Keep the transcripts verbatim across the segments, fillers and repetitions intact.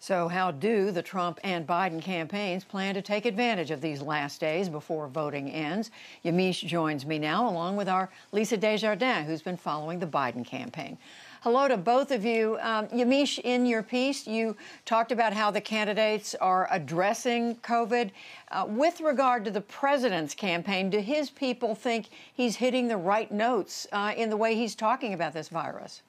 So how do the Trump and Biden campaigns plan to take advantage of these last days before voting ends? Yamiche joins me now, along with our Lisa Desjardins, who's been following the Biden campaign. Hello to both of you. Um, Yamiche, in your piece, you talked about how the candidates are addressing COVID. Uh, with regard to the president's campaign, do his people think he's hitting the right notes uh, in the way he's talking about this virus?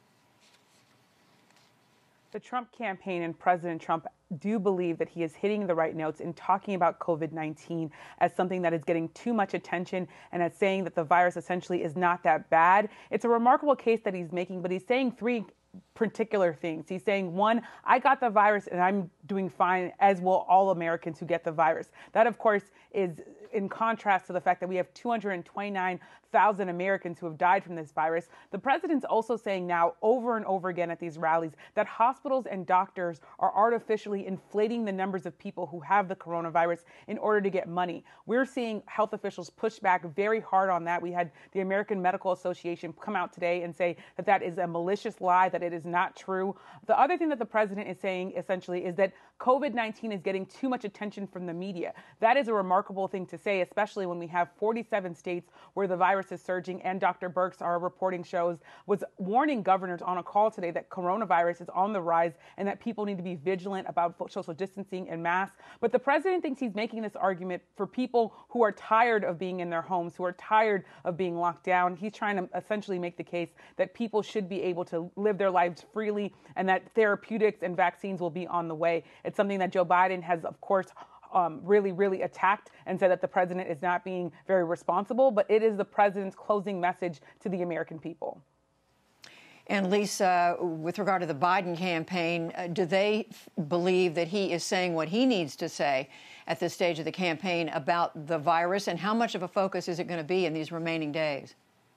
The Trump campaign and President Trump do believe that he is hitting the right notes in talking about COVID nineteen as something that is getting too much attention and as saying that the virus essentially is not that bad. It's a remarkable case that he's making, but he's saying three particular things. He's saying, one, I got the virus and I'm doing fine, as will all Americans who get the virus. That, of course, is in contrast to the fact that we have two hundred twenty-nine thousand Americans who have died from this virus. The president's also saying now over and over again at these rallies that hospitals and doctors are artificially inflating the numbers of people who have the coronavirus in order to get money. We're seeing health officials push back very hard on that. We had the American Medical Association come out today and say that that is a malicious lie, that it is not true. The other thing that the president is saying essentially is that COVID nineteen is getting too much attention from the media. That is a remarkable thing to say, especially when we have forty-seven states where the virus is surging, and Doctor Birx, our reporting shows, was warning governors on a call today that coronavirus is on the rise and that people need to be vigilant about social distancing and masks. But the president thinks he's making this argument for people who are tired of being in their homes, who are tired of being locked down. He's trying to essentially make the case that people should be able to live their lives freely and that therapeutics and vaccines will be on the way. It's something that Joe Biden has, of course, Um, really, really attacked and said that the president is not being very responsible, but it is the president's closing message to the American people. And Lisa, with regard to the Biden campaign, uh, do they f- believe that he is saying what he needs to say at this stage of the campaign about the virus, and how much of a focus is it going to be in these remaining days?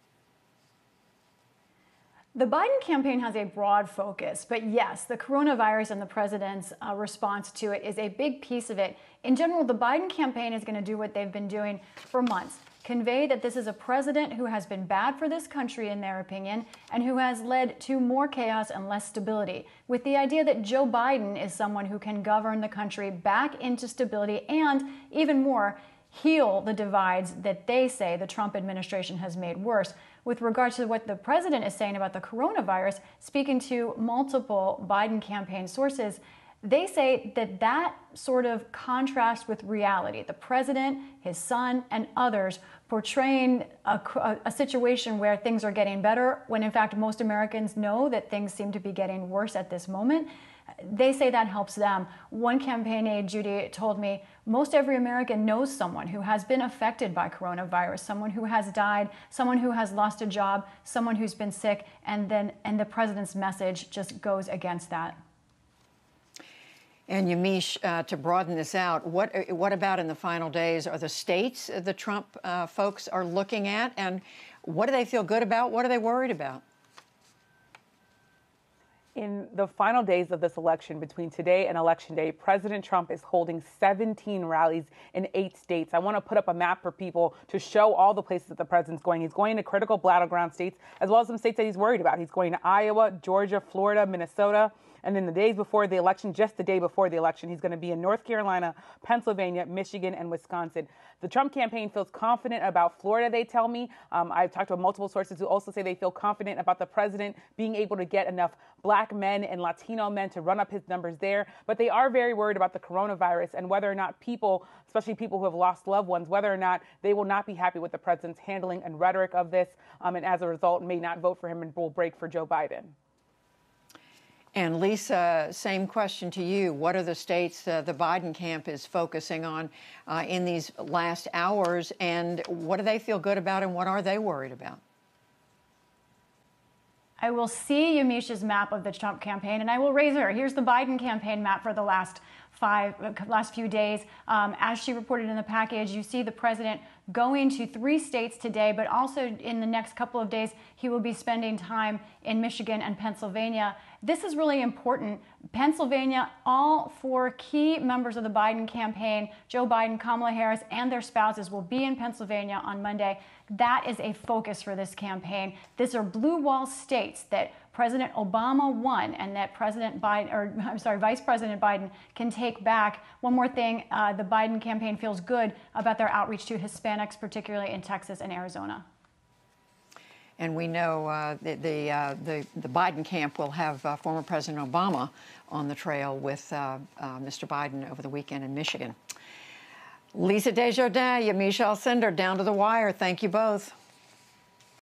The Biden campaign has a broad focus, but yes, the coronavirus and the president's uh, response to it is a big piece of it. In general, the Biden campaign is going to do what they've been doing for months, convey that this is a president who has been bad for this country, in their opinion, and who has led to more chaos and less stability, with the idea that Joe Biden is someone who can govern the country back into stability and, even more, heal the divides that they say the Trump administration has made worse. With regard to what the president is saying about the coronavirus, speaking to multiple Biden campaign sources, they say that that sort of contrasts with reality. The president, his son, and others portraying a, a, a situation where things are getting better, when in fact most Americans know that things seem to be getting worse at this moment. They say that helps them. One campaign aide, Judy, told me most every American knows someone who has been affected by coronavirus, someone who has died, someone who has lost a job, someone who's been sick, and then and the president's message just goes against that. And Yamiche, uh, to broaden this out, what what about in the final days? Are the states the Trump uh, folks are looking at, and what do they feel good about? What are they worried about? In the final days of this election, between today and Election Day, President Trump is holding seventeen rallies in eight states. I want to put up a map for people to show all the places that the president's going. He's going to critical battleground states, as well as some states that he's worried about. He's going to Iowa, Georgia, Florida, Minnesota. And then the days before the election, just the day before the election, he's going to be in North Carolina, Pennsylvania, Michigan, and Wisconsin. The Trump campaign feels confident about Florida, they tell me. Um, I've talked to multiple sources who also say they feel confident about the president being able to get enough black men and Latino men to run up his numbers there. But they are very worried about the coronavirus and whether or not people, especially people who have lost loved ones, whether or not they will not be happy with the president's handling and rhetoric of this, um, and as a result may not vote for him and will break for Joe Biden. And Lisa, same question to you. What are the states uh, the Biden camp is focusing on uh, in these last hours, and what do they feel good about, and what are they worried about? I will see Yamiche's map of the Trump campaign, and I will raise her. Here's the Biden campaign map for the last five, last few days. Um, as she reported in the package, you see the president going to three states today, but also in the next couple of days, he will be spending time in Michigan and Pennsylvania. This is really important. Pennsylvania, all four key members of the Biden campaign, Joe Biden, Kamala Harris, and their spouses will be in Pennsylvania on Monday. That is a focus for this campaign. These are blue wall states that President Obama won and that President Biden, or I'm sorry, Vice President Biden can take back. One more thing, uh, the Biden campaign feels good about their outreach to Hispanics, particularly in Texas and Arizona. And we know uh, the the, uh, the the Biden camp will have uh, former President Obama on the trail with uh, uh, Mister Biden over the weekend in Michigan. Lisa Desjardins, Yamiche Alcindor, down to the wire. Thank you both.